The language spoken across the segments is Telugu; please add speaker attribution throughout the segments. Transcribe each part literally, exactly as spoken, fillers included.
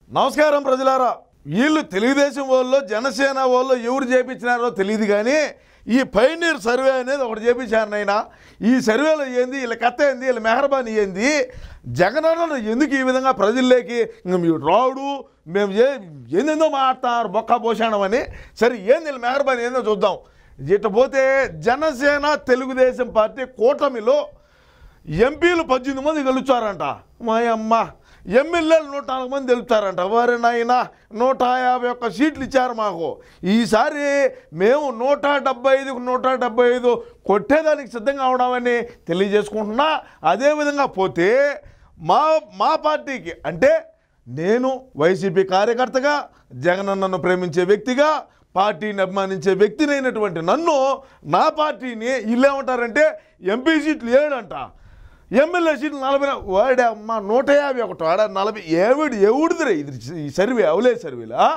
Speaker 1: నమస్కారం ప్రజలారా. వీళ్ళు తెలుగుదేశం వాళ్ళు జనసేన వాళ్ళు ఎవరు చేపించినారో తెలియదు కానీ ఈ పైనీర్ సర్వే అనేది ఒకటి చేపించారు నైనా. ఈ సర్వేలో ఏంది, వీళ్ళ కథ ఏంది, వీళ్ళ మెహర్బానీ ఏంది, జగనన్న ఎందుకు ఈ విధంగా ప్రజల్లోకి ఇంక మీరు రాడు మేము ఏ ఏందేందో మాట్లాడుతున్నారు బొక్క పోషాణం అని. సరే ఏంది వీళ్ళ మెహర్బానీ ఏందో చూద్దాం. ఇకపోతే జనసేన తెలుగుదేశం పార్టీ కూటమిలో ఎంపీలు పద్దెనిమిది మంది గెలుచారంట. మా అమ్మ ఎమ్మెల్యేలు నూట నాలుగు మంది గెలుస్తారంట. వారి నాయన నూట యాభై ఒక్క సీట్లు ఇచ్చారు మాకు. ఈసారి మేము నూట డెబ్బై ఐదుకు నూట డెబ్బై ఐదు కొట్టేదానికి సిద్ధంగా ఉన్నామని తెలియజేసుకుంటున్నా. అదేవిధంగా పోతే మా మా పార్టీకి అంటే నేను వైసీపీ కార్యకర్తగా, జగనన్నను ప్రేమించే వ్యక్తిగా, పార్టీని అభిమానించే వ్యక్తినైనటువంటి నన్ను, నా పార్టీని వీళ్ళు ఏమంటారంటే ఎంపీ సీట్లు ఏడంట, ఎమ్మెల్యే సీట్లు నలభై. వాడే అమ్మ నూట యాభై ఒకటి వాడ నలభై ఏవిడు ఎవడిదిరే ఇది ఈ సర్వే అవలే సర్వేలా.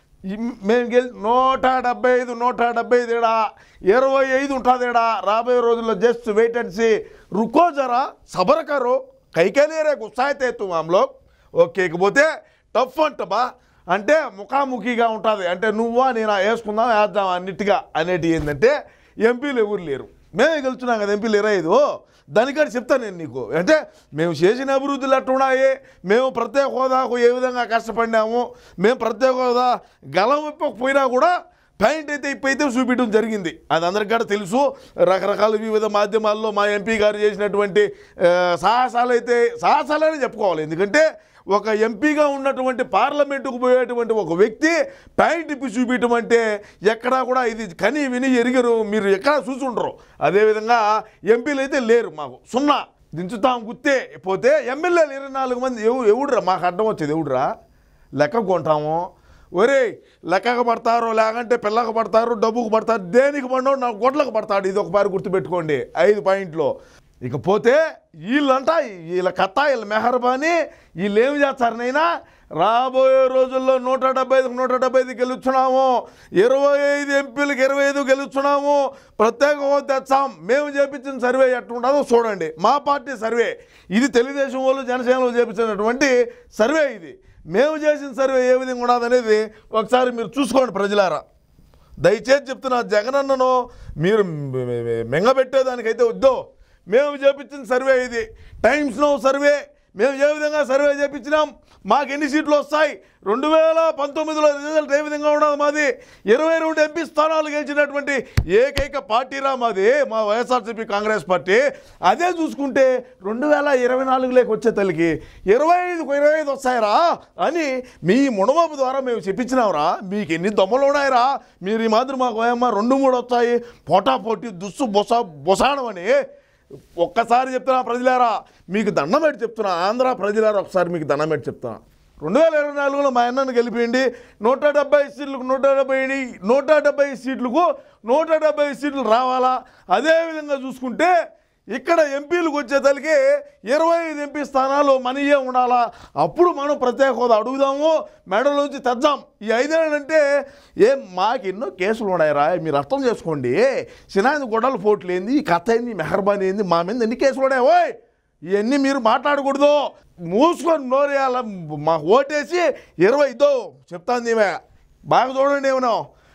Speaker 1: మేము గెలి నూట డెబ్బై ఐదు నూట డెబ్బై ఐదు ఏడా ఇరవై ఐదు ఉంటుంది ఏడా రాబోయే రోజుల్లో. Just wait and see. రుకో జరా సబర్ కరో కైకలేరే గుస్సాయితే మామలో ఓకే. ఇకపోతే టఫ్ అంటబా అంటే ముఖాముఖిగా ఉంటుంది. అంటే నువ్వా నేను వేసుకుందాం వేద్దాం అన్నిటిగా అనేటి ఏంటంటే ఎంపీలు ఎవరు లేరు. మేమే గెలుచున్నాం కదా ఎంపీలు ఇరవై ఐదు. దానికంటే చెప్తాను నేను నీకు. అంటే మేము చేసిన అభివృద్ధులు అట్టున్నాయి, మేము ప్రత్యేక హోదాకు ఏ విధంగా కష్టపడినాము, మేము ప్రత్యేక హోదా గలం ఇప్పకపోయినా కూడా పాయింట్ అయితే ఇప్పైతే చూపించడం జరిగింది. అది అందరికీ కూడా తెలుసు. రకరకాల వివిధ మాధ్యమాల్లో మా ఎంపీ గారు చేసినటువంటి సాహసాలు అయితే సాహసాలనే చెప్పుకోవాలి. ఎందుకంటే ఒక ఎంపీగా ఉన్నటువంటి పార్లమెంటుకు పోయేటువంటి ఒక వ్యక్తి పాయింట్ ఇప్పి చూపించడం అంటే ఎక్కడా కూడా ఇది కని విని ఎరిగరు, మీరు ఎక్కడా చూసుండరు. అదేవిధంగా ఎంపీలు అయితే లేరు, మాకు సున్నా దించుతాం గుర్తే. పోతే ఎమ్మెల్యేలు ఇరవై నాలుగు మంది ఎవు ఎవడురా మాకు అడ్డం వచ్చేది ఎవడురా లెక్క కొంటాము. ఒరే లెక్కకు పడతారు, లేకంటే పిల్లకు పడతారు, డబ్బుకు పడతారు, దేనికి పడినో నాకు గొడ్లకు పడతాడు. ఇది ఒక పారి గుర్తుపెట్టుకోండి, ఐదు పాయింట్లు. ఇకపోతే వీళ్ళంట వీళ్ళ కథ వీళ్ళ మెహర్బానీ. వీళ్ళు ఏమి చేస్తారనైనా రాబోయే రోజుల్లో నూట డెబ్బై ఐదుకు నూట డెబ్బై ఐదు గెలుచున్నాము, ఇరవై ఐదు ఎంపీలకు ఇరవై ఐదు గెలుచున్నాము, ప్రత్యేక హోదా తెచ్చాం. మేము చేపించిన సర్వే ఎట్లుంటుందో చూడండి. మా పార్టీ సర్వే ఇది. తెలుగుదేశం వాళ్ళు జనసేనలో చేపించినటువంటి సర్వే ఇది. మేము చేసిన సర్వే ఏ విధంగా ఉండదు అనేది ఒకసారి మీరు చూసుకోండి ప్రజలారా. దయచేసి చెప్తున్నా, జగనన్నను మీరు మెంగబెట్టేదానికైతే వద్దు. మేము చేపించిన సర్వే ఇది. టైమ్స్ నౌ సర్వే మేము ఏ విధంగా సర్వే చేపించినాం, మాకు ఎన్ని సీట్లు వస్తాయి, రెండు వేల పంతొమ్మిదిలో రిజల్ట్ ఏ విధంగా ఉండదు మాది. ఇరవై రెండు ఎంపీ స్థానాలు గెలిచినటువంటి ఏకైక పార్టీరా మాది, మా వైఎస్ఆర్సీపీ కాంగ్రెస్ పార్టీ. అదే చూసుకుంటే రెండు వేల ఇరవై నాలుగులోకి వచ్చే తల్లికి ఇరవై ఐదుకు ఇరవై ఐదు వస్తాయిరా అని మీ మునమపు ద్వారా మేము చెప్పించినాంరా. మీకు ఎన్ని దొమ్మలు ఉన్నాయిరా, మీరు ఈ మాదిరి మాకు ఏమన్నా రెండు మూడు వస్తాయి పోటా పోటీ దుస్సు బొస బొసాడం అని ఒక్కసారి చెప్తున్నా ప్రజలారా, మీకు దండం పెట్టి చెప్తున్నా. ఆంధ్ర ప్రజలారా ఒకసారి మీకు దండం పెట్టి చెప్తున్నా. రెండు వేల ఇరవై నాలుగులో మా అన్నను గెలిపిండి. నూట డెబ్బై సీట్లకు నూట డెబ్బై నూట డెబ్బై సీట్లకు నూట డెబ్బై సీట్లు రావాలా. అదేవిధంగా చూసుకుంటే ఇక్కడ ఎంపీలకు వచ్చేతలకి ఇరవై ఐదు ఎంపీ స్థానాలు మనీయే ఉండాలా. అప్పుడు మనం ప్రత్యేక హోదా అడుగుదాము, మెడలోంచి తెద్దాం. ఈ ఐదేళ్ళంటే ఏం మాకు ఎన్నో కేసులు ఉన్నాయిరా, మీరు అర్థం చేసుకోండి. సినాది గొడవలు పోట్లు ఏంది, ఈ కథ ఏంది, మెహర్బానీ ఏంది, మా మీద ఎన్ని కేసులు ఉన్నాయి. ఓయ్ ఇవన్నీ మీరు మాట్లాడకూడదు, మూసుకొని నోరేయాల. మాకు ఓటేసి ఇరవై ఇద్దో చెప్తాను నీవే బాగా చూడండి. ఏమన్నా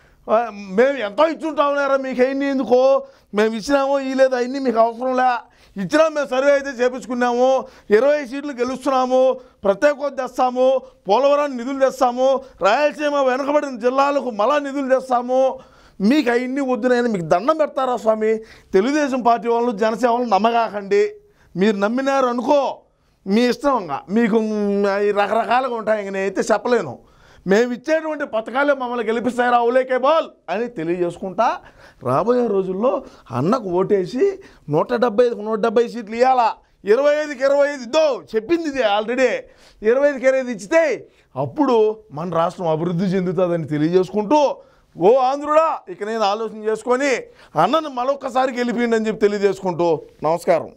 Speaker 1: మేము ఎంతో ఇచ్చుంటామన్నారా, మీకు అయింది ఎందుకో మేము ఇచ్చినామో ఈ లేదు అన్నీ మీకు అవసరంలే. ఇచ్చినా మేము సర్వే అయితే చేపించుకున్నాము, ఇరవై సీట్లు గెలుస్తున్నాము, ప్రత్యేక హోదా తెస్తాము, పోలవరాన్ని నిధులు తెస్తాము, రాయలసీమ వెనుకబడిన జిల్లాలకు మళ్ళా నిధులు తెస్తాము. మీకు అవన్నీ వద్దునైనా మీకు దండం పెడతారా స్వామి. తెలుగుదేశం పార్టీ వాళ్ళు జనసేన వాళ్ళు నమ్మగాకండి. మీరు నమ్మినారు అనుకో మీ ఇష్టంగా, మీకు రకరకాలుగా ఉంటాయి. ఇంక నేనైతే చెప్పలేను. మేము ఇచ్చేటువంటి పథకాలే మమ్మల్ని గెలిపిస్తారా అవులేకే బాల్ అని తెలియజేసుకుంటా. రాబోయే రోజుల్లో అన్నకు ఓటేసి నూట డెబ్బై ఐదుకు నూట డెబ్బై సీట్లు ఇవ్వాలా. ఇరవై ఐదుకి ఇరవై ఐదు ఇద్దో చెప్పింది ఇది ఆల్రెడీ. ఇరవై ఐదుకి ఇరవై ఐదు ఇచ్చితే అప్పుడు మన రాష్ట్రం అభివృద్ధి చెందుతుందని తెలియజేసుకుంటూ, ఓ ఆంధ్రుడా ఇక నేను ఆలోచన చేసుకొని అన్నను మరొక్కసారి గెలిపిండి అని చెప్పి తెలియజేసుకుంటూ నమస్కారం.